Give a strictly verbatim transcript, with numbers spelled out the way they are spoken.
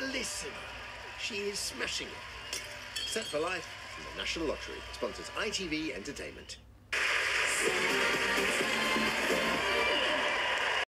bellissima. She is smashing it. Set for life from the National Lottery. Sponsors I T V Entertainment.